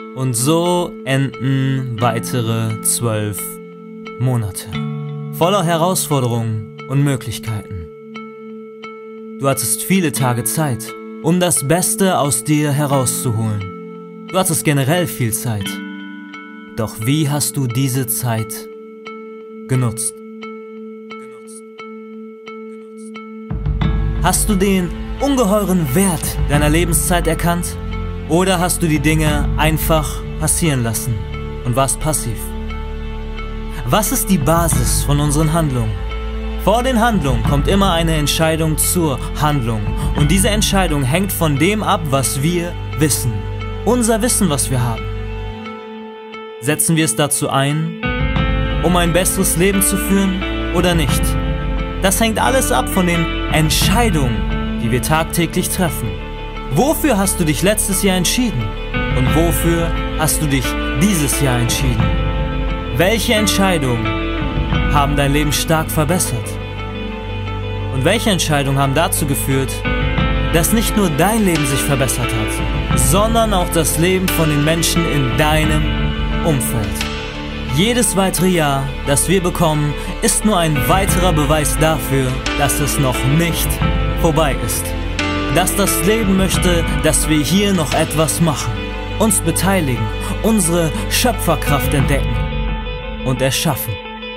Und so enden weitere 12 Monate. Voller Herausforderungen und Möglichkeiten. Du hattest viele Tage Zeit, um das Beste aus dir herauszuholen. Du hattest generell viel Zeit. Doch wie hast du diese Zeit genutzt? Hast du den ungeheuren Wert deiner Lebenszeit erkannt? Oder hast du die Dinge einfach passieren lassen und warst passiv? Was ist die Basis von unseren Handlungen? Vor den Handlungen kommt immer eine Entscheidung zur Handlung. Und diese Entscheidung hängt von dem ab, was wir wissen. Unser Wissen, was wir haben. Setzen wir es dazu ein, um ein besseres Leben zu führen oder nicht? Das hängt alles ab von den Entscheidungen, die wir tagtäglich treffen. Wofür hast du dich letztes Jahr entschieden? Und wofür hast du dich dieses Jahr entschieden? Welche Entscheidungen haben dein Leben stark verbessert? Und welche Entscheidungen haben dazu geführt, dass nicht nur dein Leben sich verbessert hat, sondern auch das Leben von den Menschen in deinem Umfeld? Jedes weitere Jahr, das wir bekommen, ist nur ein weiterer Beweis dafür, dass es noch nicht vorbei ist. Dass das Leben möchte, dass wir hier noch etwas machen, uns beteiligen, unsere Schöpferkraft entdecken und erschaffen.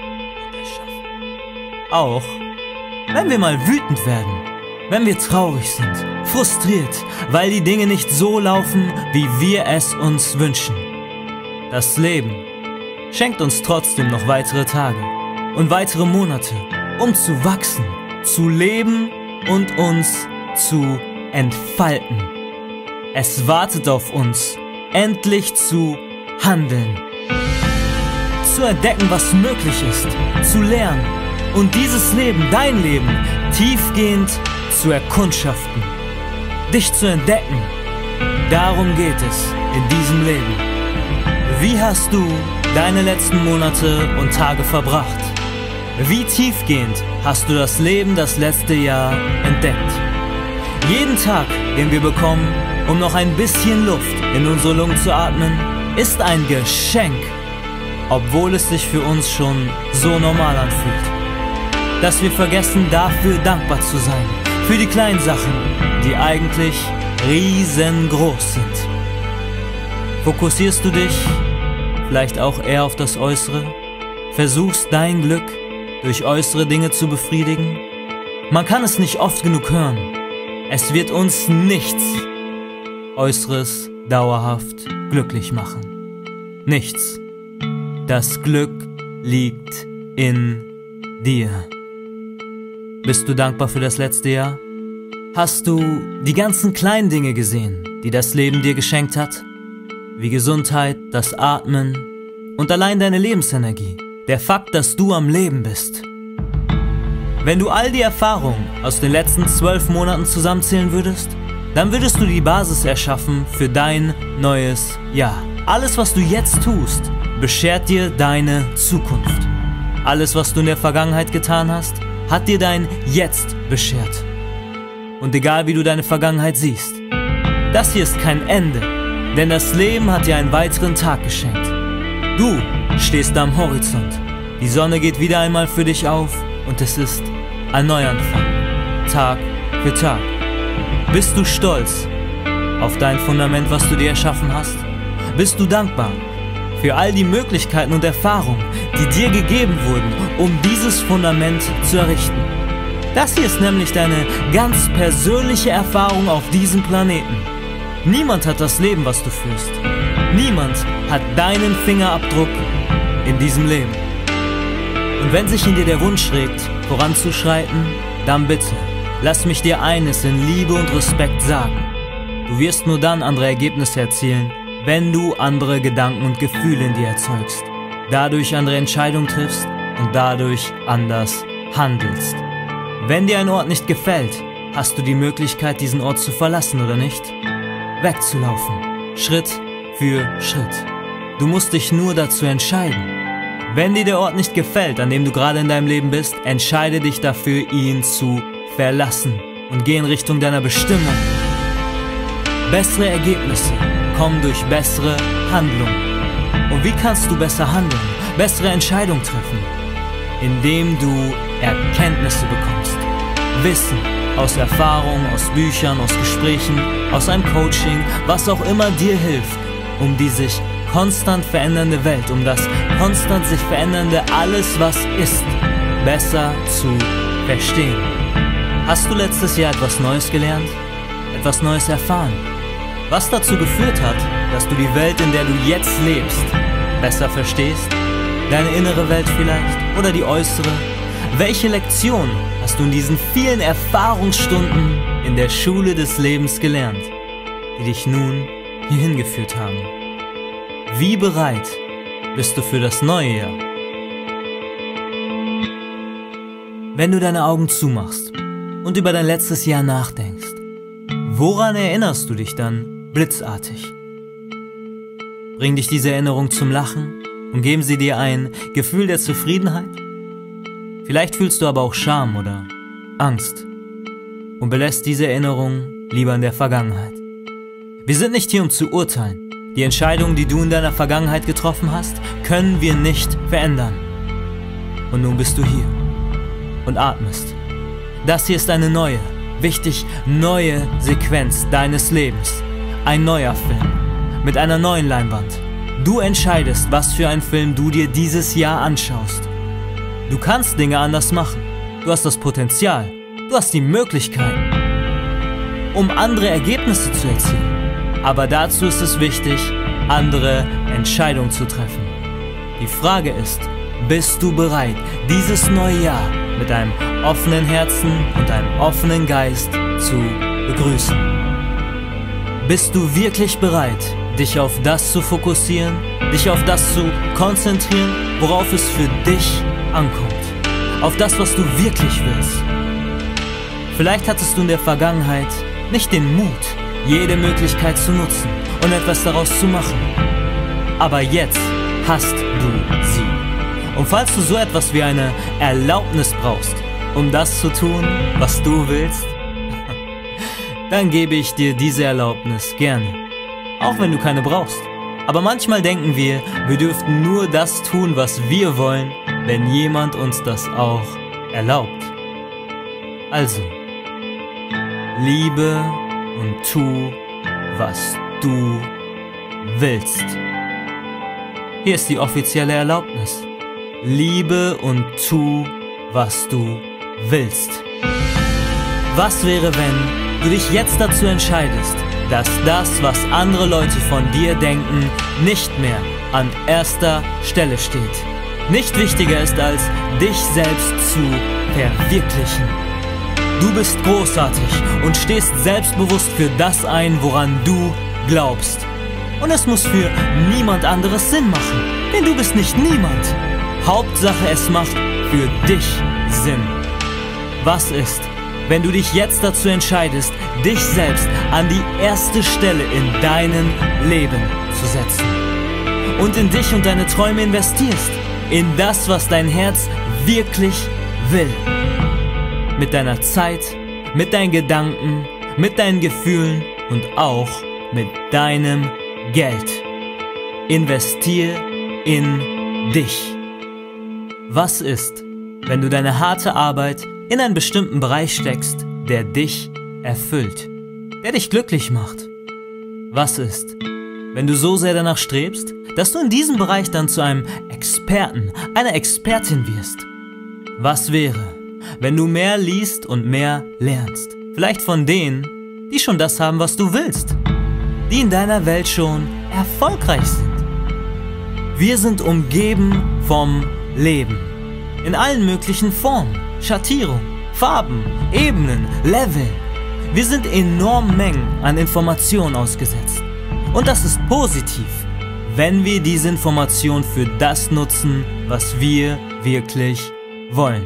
Auch wenn wir mal wütend werden, wenn wir traurig sind, frustriert, weil die Dinge nicht so laufen, wie wir es uns wünschen. Das Leben schenkt uns trotzdem noch weitere Tage und weitere Monate, um zu wachsen, zu leben und uns zu entfalten. Es wartet auf uns, endlich zu handeln, zu entdecken, was möglich ist, zu lernen und dieses Leben, dein Leben, tiefgehend zu erkundschaften, dich zu entdecken. Darum geht es in diesem Leben. Wie hast du deine letzten Monate und Tage verbracht? Wie tiefgehend hast du das Leben das letzte Jahr entdeckt? Jeden Tag, den wir bekommen, um noch ein bisschen Luft in unsere Lungen zu atmen, ist ein Geschenk, obwohl es sich für uns schon so normal anfühlt. Dass wir vergessen, dafür dankbar zu sein, für die kleinen Sachen, die eigentlich riesengroß sind. Fokussierst du dich vielleicht auch eher auf das Äußere? Versuchst dein Glück durch äußere Dinge zu befriedigen? Man kann es nicht oft genug hören. Es wird uns nichts Äußeres dauerhaft glücklich machen. Nichts. Das Glück liegt in dir. Bist du dankbar für das letzte Jahr? Hast du die ganzen kleinen Dinge gesehen, die das Leben dir geschenkt hat? Wie Gesundheit, das Atmen und allein deine Lebensenergie. Der Fakt, dass du am Leben bist. Wenn du all die Erfahrungen aus den letzten 12 Monaten zusammenzählen würdest, dann würdest du die Basis erschaffen für dein neues Jahr. Alles, was du jetzt tust, beschert dir deine Zukunft. Alles, was du in der Vergangenheit getan hast, hat dir dein Jetzt beschert. Und egal wie du deine Vergangenheit siehst, das hier ist kein Ende, denn das Leben hat dir einen weiteren Tag geschenkt. Du stehst am Horizont, die Sonne geht wieder einmal für dich auf und es ist ein Neuanfang, Tag für Tag. Bist du stolz auf dein Fundament, was du dir erschaffen hast? Bist du dankbar für all die Möglichkeiten und Erfahrungen, die dir gegeben wurden, um dieses Fundament zu errichten? Das hier ist nämlich deine ganz persönliche Erfahrung auf diesem Planeten. Niemand hat das Leben, was du führst. Niemand hat deinen Fingerabdruck in diesem Leben. Und wenn sich in dir der Wunsch regt, voranzuschreiten, dann bitte, lass mich dir eines in Liebe und Respekt sagen. Du wirst nur dann andere Ergebnisse erzielen, wenn du andere Gedanken und Gefühle in dir erzeugst, dadurch andere Entscheidungen triffst und dadurch anders handelst. Wenn dir ein Ort nicht gefällt, hast du die Möglichkeit, diesen Ort zu verlassen oder nicht? Wegzulaufen, Schritt für Schritt. Du musst dich nur dazu entscheiden. Wenn dir der Ort nicht gefällt, an dem du gerade in deinem Leben bist, entscheide dich dafür, ihn zu verlassen und geh in Richtung deiner Bestimmung. Bessere Ergebnisse, kommen durch bessere Handlung. Und wie kannst du besser handeln, bessere Entscheidungen treffen? Indem du Erkenntnisse bekommst, Wissen aus Erfahrung, aus Büchern, aus Gesprächen, aus einem Coaching, was auch immer dir hilft, um die sich konstant verändernde Welt, um das konstant sich verändernde alles, was ist, besser zu verstehen. Hast du letztes Jahr etwas Neues gelernt? Etwas Neues erfahren? Was dazu geführt hat, dass du die Welt, in der du jetzt lebst, besser verstehst? Deine innere Welt vielleicht oder die äußere? Welche Lektion hast du in diesen vielen Erfahrungsstunden in der Schule des Lebens gelernt, die dich nun hierhin geführt haben? Wie bereit bist du für das neue Jahr? Wenn du deine Augen zumachst und über dein letztes Jahr nachdenkst, woran erinnerst du dich dann blitzartig? Bringen dich diese Erinnerungen zum Lachen und geben sie dir ein Gefühl der Zufriedenheit? Vielleicht fühlst du aber auch Scham oder Angst und belässt diese Erinnerungen lieber in der Vergangenheit. Wir sind nicht hier, um zu urteilen. Die Entscheidungen, die du in deiner Vergangenheit getroffen hast, können wir nicht verändern. Und nun bist du hier und atmest. Das hier ist eine neue, wichtig neue Sequenz deines Lebens. Ein neuer Film mit einer neuen Leinwand. Du entscheidest, was für einen Film du dir dieses Jahr anschaust. Du kannst Dinge anders machen. Du hast das Potenzial. Du hast die Möglichkeiten, um andere Ergebnisse zu erzielen. Aber dazu ist es wichtig, andere Entscheidungen zu treffen. Die Frage ist, bist du bereit, dieses neue Jahr mit einem offenen Herzen und einem offenen Geist zu begrüßen? Bist du wirklich bereit, dich auf das zu fokussieren, dich auf das zu konzentrieren, worauf es für dich ankommt? Auf das, was du wirklich willst? Vielleicht hattest du in der Vergangenheit nicht den Mut, jede Möglichkeit zu nutzen und etwas daraus zu machen. Aber jetzt hast du sie. Und falls du so etwas wie eine Erlaubnis brauchst, um das zu tun, was du willst, dann gebe ich dir diese Erlaubnis gerne. Auch wenn du keine brauchst. Aber manchmal denken wir, wir dürften nur das tun, was wir wollen, wenn jemand uns das auch erlaubt. Also, liebe und tu, was du willst. Hier ist die offizielle Erlaubnis. Liebe und tu, was du willst. Was wäre, wenn du dich jetzt dazu entscheidest, dass das, was andere Leute von dir denken, nicht mehr an erster Stelle steht? Nicht wichtiger ist, als dich selbst zu verwirklichen. Du bist großartig und stehst selbstbewusst für das ein, woran du glaubst. Und es muss für niemand anderes Sinn machen, denn du bist nicht niemand. Hauptsache, es macht für dich Sinn. Was ist, wenn du dich jetzt dazu entscheidest, dich selbst an die erste Stelle in deinem Leben zu setzen und in dich und deine Träume investierst, in das, was dein Herz wirklich will? Mit deiner Zeit, mit deinen Gedanken, mit deinen Gefühlen und auch mit deinem Geld. Investier in dich. Was ist, wenn du deine harte Arbeit in einen bestimmten Bereich steckst, der dich erfüllt, der dich glücklich macht? Was ist, wenn du so sehr danach strebst, dass du in diesem Bereich dann zu einem Experten, einer Expertin wirst? Was wäre, wenn du mehr liest und mehr lernst? Vielleicht von denen, die schon das haben, was du willst, die in deiner Welt schon erfolgreich sind. Wir sind umgeben vom Leben. In allen möglichen Formen, Schattierung, Farben, Ebenen, Level. Wir sind enormen Mengen an Informationen ausgesetzt. Und das ist positiv, wenn wir diese Information für das nutzen, was wir wirklich wollen.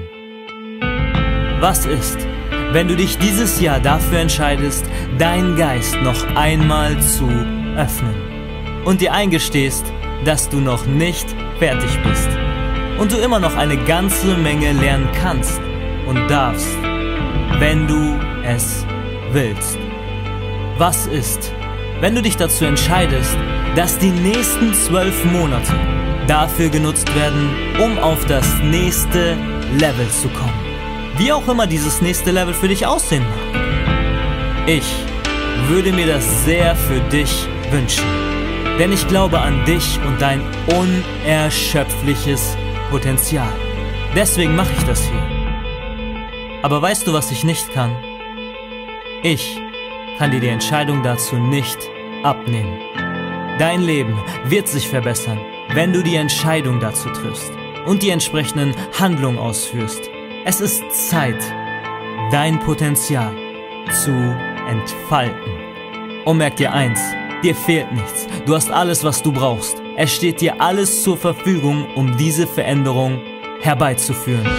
Was ist, wenn du dich dieses Jahr dafür entscheidest, deinen Geist noch einmal zu öffnen und dir eingestehst, dass du noch nicht fertig bist und du immer noch eine ganze Menge lernen kannst und darfst, wenn du es willst? Was ist, wenn du dich dazu entscheidest, dass die nächsten 12 Monate dafür genutzt werden, um auf das nächste Level zu kommen. Wie auch immer dieses nächste Level für dich aussehen mag. Ich würde mir das sehr für dich wünschen. Denn ich glaube an dich und dein unerschöpfliches Potenzial. Deswegen mache ich das hier. Aber weißt du, was ich nicht kann? Ich kann dir die Entscheidung dazu nicht abnehmen. Dein Leben wird sich verbessern, wenn du die Entscheidung dazu triffst und die entsprechenden Handlungen ausführst. Es ist Zeit, dein Potenzial zu entfalten. Und merk dir eins, dir fehlt nichts. Du hast alles, was du brauchst. Es steht dir alles zur Verfügung, um diese Veränderung herbeizuführen.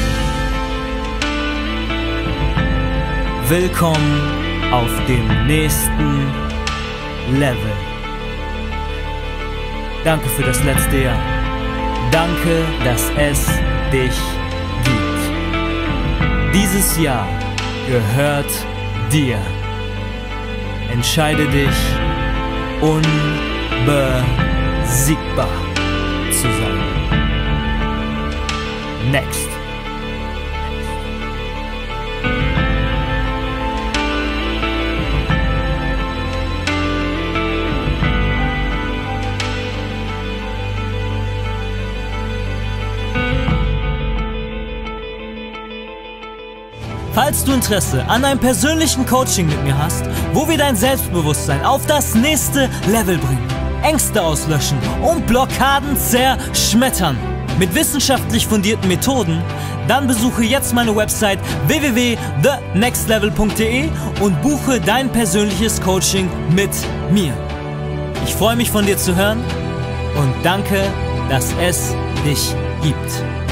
Willkommen auf dem nächsten Level. Danke für das letzte Jahr. Danke, dass es dich gibt. Dieses Jahr gehört dir. Entscheide dich, unbesiegbar zu sein. Next. Falls du Interesse an einem persönlichen Coaching mit mir hast, wo wir dein Selbstbewusstsein auf das nächste Level bringen, Ängste auslöschen und Blockaden zerschmettern mit wissenschaftlich fundierten Methoden, dann besuche jetzt meine Website www.thenextlevel.de und buche dein persönliches Coaching mit mir. Ich freue mich von dir zu hören und danke, dass es dich gibt.